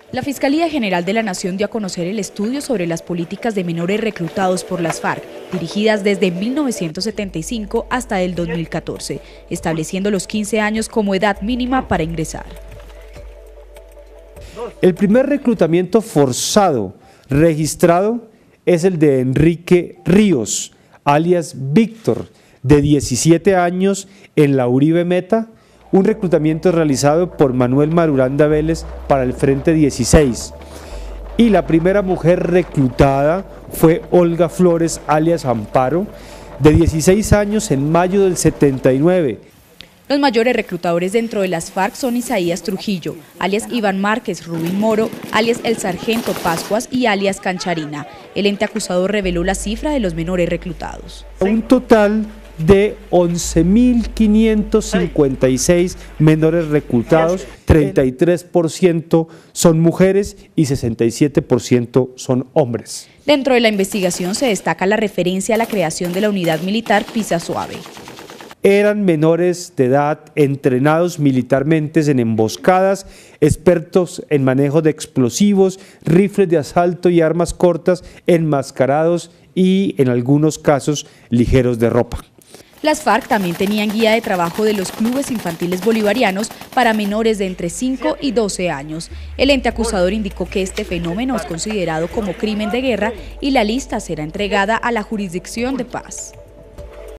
La Fiscalía General de la Nación dio a conocer el estudio sobre las políticas de menores reclutados por las FARC, dirigidas desde 1975 hasta el 2014, estableciendo los 15 años como edad mínima para ingresar. El primer reclutamiento forzado registrado es el de Enrique Ríos, alias Víctor, de 17 años en la Uribe Meta, un reclutamiento realizado por Manuel Marulanda Vélez para el Frente 16. Y la primera mujer reclutada fue Olga Flores, alias Amparo, de 16 años en mayo del 79. Los mayores reclutadores dentro de las FARC son Isaías Trujillo, alias Iván Márquez, Rubín Moro, alias El Sargento Pascuas y alias Cancharina. El ente acusador reveló la cifra de los menores reclutados. Un total de 11.556 menores reclutados, 33% son mujeres y 67% son hombres. Dentro de la investigación se destaca la referencia a la creación de la unidad militar Pisa Suave. Eran menores de edad entrenados militarmente en emboscadas, expertos en manejo de explosivos, rifles de asalto y armas cortas, enmascarados y, en algunos casos, ligeros de ropa. Las FARC también tenían guía de trabajo de los clubes infantiles bolivarianos para menores de entre 5 y 12 años. El ente acusador indicó que este fenómeno es considerado como crimen de guerra y la lista será entregada a la Jurisdicción de Paz.